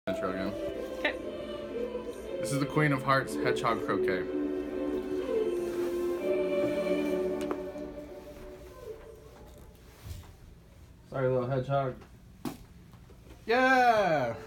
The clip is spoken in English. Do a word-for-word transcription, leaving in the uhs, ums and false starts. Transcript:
intro again. Okay. This is the Queen of Hearts Hedgehog Croquet. Sorry, little hedgehog. Yeah!